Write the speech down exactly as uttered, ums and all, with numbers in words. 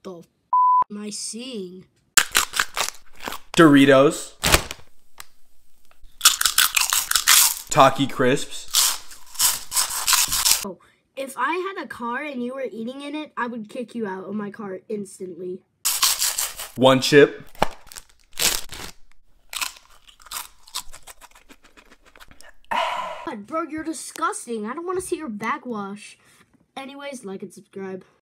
The f am I seeing? Doritos. Taki Crisps. Oh, if I had a car and you were eating in it, I would kick you out of my car instantly. One Chip. God, bro, you're disgusting. I don't want to see your backwash. Anyways, like and subscribe.